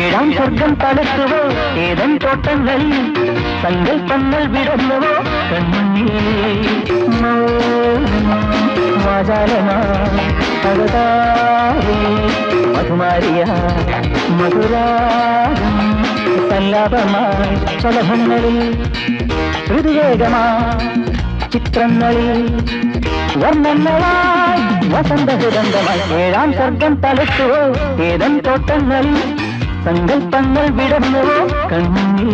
ഏഴാം സ്വർഗം തലത്തുവോ ഏതൻ തോട്ടങ്ങളിൽ സങ്കൽപ്പങ്ങൾ വിടർന്നുവോ കണ്ണുന്നിൽ മധുമാരിയ മധുരാഗം സല്ലാപമായി ശലഭങ്ങളിൽ ഋതുവേഗമാ ചിത്രങ്ങളിൽ വർണ്ണങ്ങളായി വസന്തസുഗന്ധമായി ഏഴാം സ്വർഗം തലത്തുവോ ഏതൻ തോട്ടങ്ങളിൽ സങ്കൽപ്പങ്ങൾ വിടർന്നുവോ കണ്ണിൽ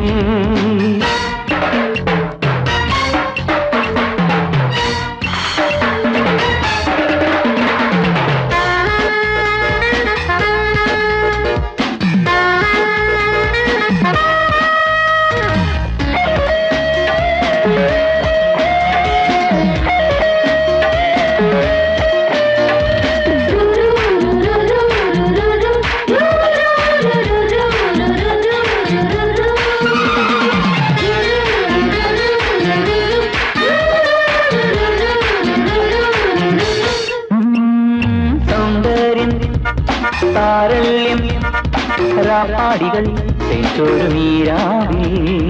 താരള്യം രാപ്പാടികൾ തേച്ചൊരു വീരാവി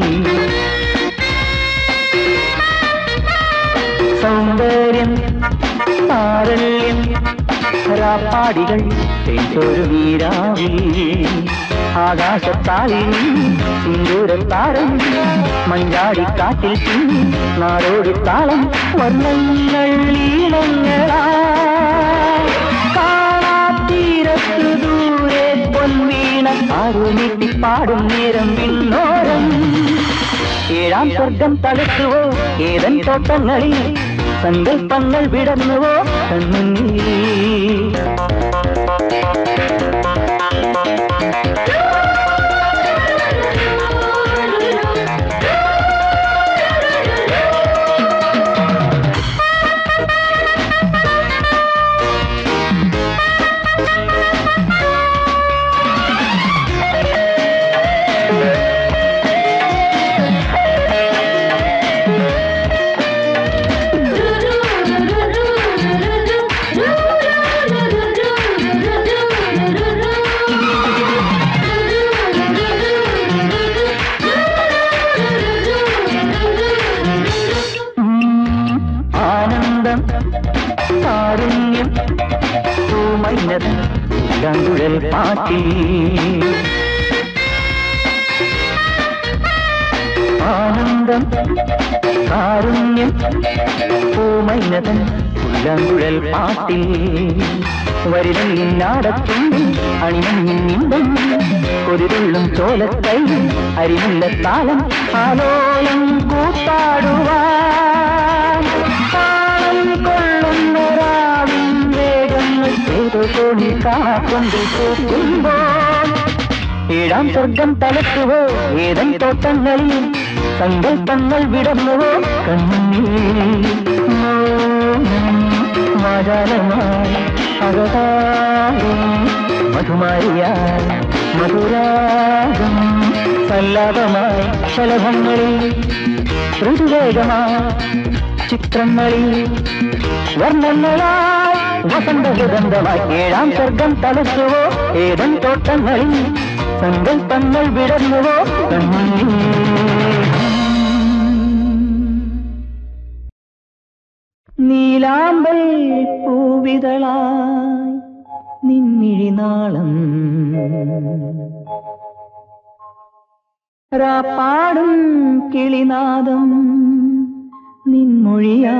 സൗന്ദര്യം താരള്യം രാപ്പാടികൾ തേച്ചൊരു വീരാവി ആകാശത്താലിൽ സിന്ദൂരത്താരം മഞ്ചാടിക്കാറ്റിൽ നാടോടി താളം വർണ്ണങ്ങൾ ഈണങ്ങളാ ദൂരെ പൊൻവീണ ആരുമിട്ടി പാടും നേരം വിണ്ണോരം ഏഴാം സ്വർഗം തലത്തുവോ ഏതൻ തോട്ടങ്ങളിൽ സങ്കൽപ്പങ്ങൾ വിടർന്നുവോ കണ്ണുനീർ കാരുണ്യം പൂമൈനത് ഗംഗുഴൽ പാട്ടി ആനന്ദം കാരുണ്യം പൂമൈനതൻ ഉള്ളങ്കുഴൽ പാട്ടി വരിനാടത്തുമ്പിൽ അണിമഞ്ഞിന്തം കൊതിരുള്ളും ചോലക്കൈ അരിമുല്ലത്താളം ആലോലം കൂത്താടുവാൻ ഏഴാം സ്വർഗം തലത്തുവോ ഏതൻ തോട്ടങ്ങളിൽ സങ്കൽപ്പങ്ങൾ വിടർന്നുവോ കണ്ണിൽ മാജാലമായി അകതാരം മധുമാരിയായി മധുരാഗം സല്ലാപമായി ശലഭങ്ങളിൽ ഋതുവേഗമായി ചിത്രങ്ങളിൽ വർണ്ണങ്ങളായി വസന്തസുഗന്ധമായി ഏഴാം സ്വർഗം തലത്തുവോ ഏതൻ തോട്ടങ്ങളിൽ സങ്കൽപ്പങ്ങൾ വിടർന്നുവോ കണ്ണിൽ നീലാമ്പൽ പൂവിതളായി നിന്നിഴിനാളം രാപ്പാടും കിളിനാദം നിൻമൊഴിയായി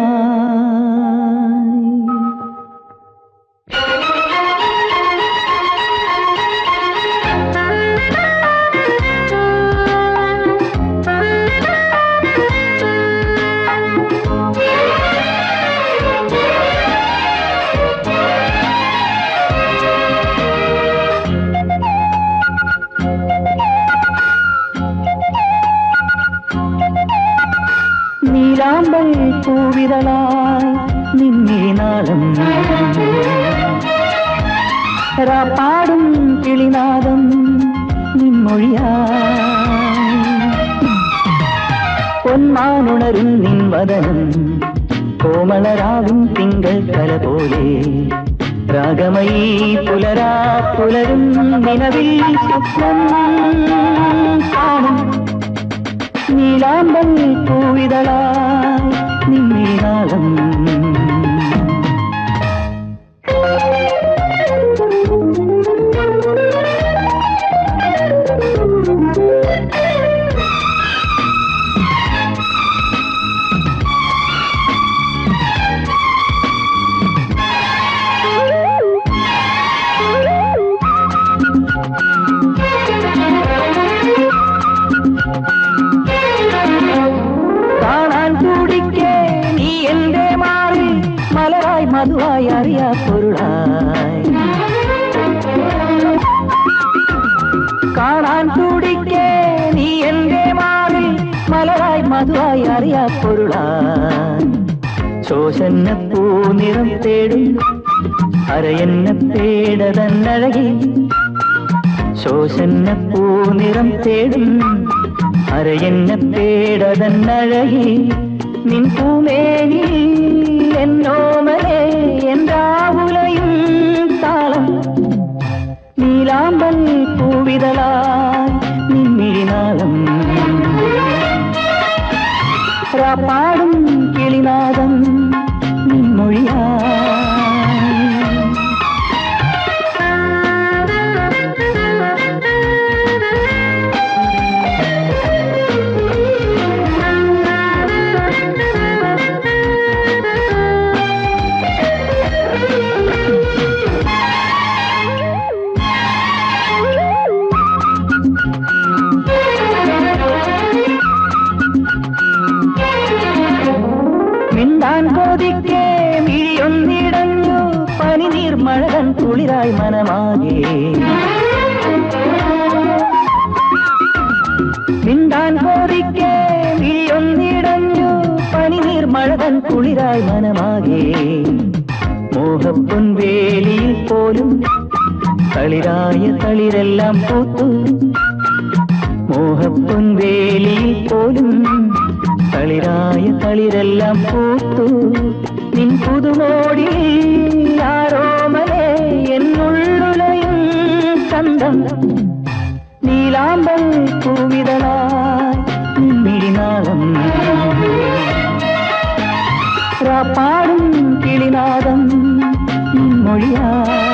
നീലാമ്പൽ പൂവിതളായി നിന്നിനാളം രാപ്പാടും കിളിനാദം നിൻമൊഴിയായി പൊന്മാനുണരും നിൻ വദനം കോമളരാവിൻ തിങ്കൾ കല പോലെ രാഗമയീ പുലരാ പുലരും നിലവിൽ സ്വപ്നം കാണും നീലാമ്പൽ പൂവിതളായി നിന്നിനാളം മധുവായി അറിയാ പൊരുളായി കാണാൻ തുടിക്കേ നീ എന്റെ മാറിൽ മലരായി മധുവായി അറിയാ പൊരുളായി ശോഷന്ന പൂനിറം തേടും അരയെന്ന തേടതന്നഴകി ശോഷന്ന പൂനിറം തേടും അരയെന്ന തേടതന്നഴകി നിൻ പൂമേനി എന്നോമലേ എന്താവുലയും താളം നീലാമ്പൽ പൂവിതളായി നിന്നിഴിനാളം പാടും കിളിനാദം നിൻമൊഴിയാ മഴകൻ കുളിരായി മനമാകെ മിണ്ടാൻ കോരിക്കേ വിളിയൊന്നിടഞ്ഞു പനിനീർ മഴകൻ കുളിരായി മനമാകെ മോഹപ്പൊൻവേലിയിൽ പോലും തളിരായ തളിരെല്ലാം പൂത്തു മോഹപ്പൊൻവേലിയിൽ പോലും തളിരായ തളിരെല്ലാം പൂത്തു നിൻ പുതുമോടി ആരോമലേ എന്നുള്ളുലയും ചന്തം നീലാമ്പൽ പൂവിതളായി നിന്നിടിനാളം പാടും കിളിനാദം മൊഴിയാ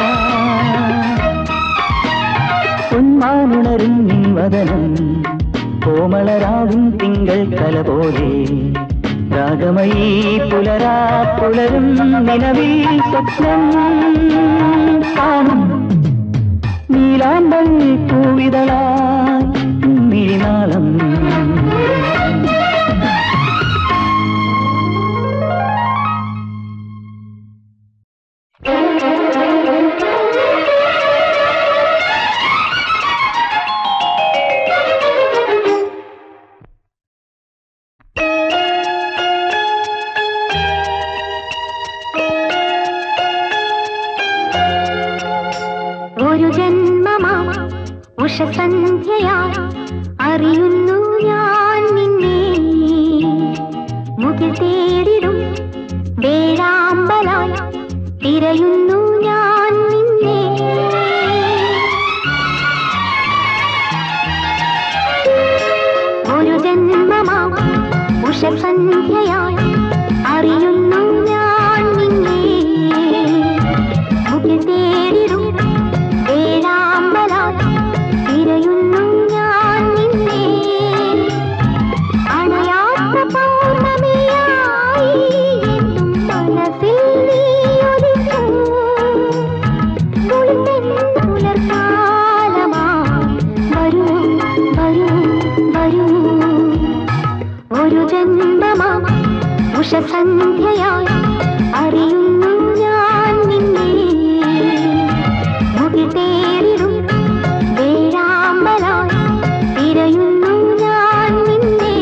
പൊന്മാനുണരും നിൻ വദനം കോമളരാകും തിങ്കൾ കല പോലെ രാഗമയീ പുലരാ പുലരും നിലവിൽ സ്വപ്നം കാണും നീലാമ്പൽ പൂവിതളായി നിന്നിഴിനാളം ഉഷസന്ധ്യയായി അറിയുന്നു ഞാൻ നിന്നെ മുകിൽ തേടിടും വേഴാമ്പലായി തിരയുന്നു ഞാൻ നിന്നെ ഒരു ജന്മമാ ഉഷസന്ധ്യയായി അറിയുന്നു ഞാൻ നിന്നെ മുകിൽ തേടിടും വേഴാമ്പലായി തിരയുന്നു ഞാൻ നിന്നെ അണയാത്ത പൗർണമിയായി എന്നും മനസ്സിൽ നീ ഒലിച്ചു പുലർക്കാലമായി വരൂ വരൂ വരൂ ഒരു ജന്മമാ ഉഷസന്ധ്യയായി അറിയുന്നു ഞാൻ നിന്നെ മുകിൽ തേടിടും വേഴാമ്പലായി തിരയുന്നു ഞാൻ നിന്നെ